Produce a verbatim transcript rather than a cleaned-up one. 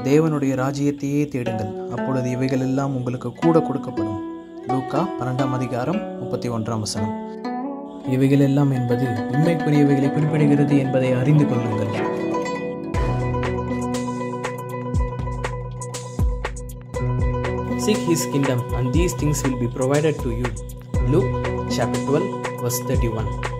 தேவனுடைய ராஜ்யத்தையே தேடுங்கள், அப்பொழுது இவைகள் எல்லாம் உங்களுக்கு கூட கொடுக்கப்படும். லூக்கா பன்னெண்டாம் அதிகாரம் முப்பத்தி ஒன்றாம் வசனம். இவைகள் எல்லாம் என்பது உண்மைக்குரியவைகளை குறிப்பிடுகிறது என்பதை அறிந்து கொள்ளுங்கள். Seek his kingdom and these things will be provided to you. Luke chapter twelve verse thirty-one.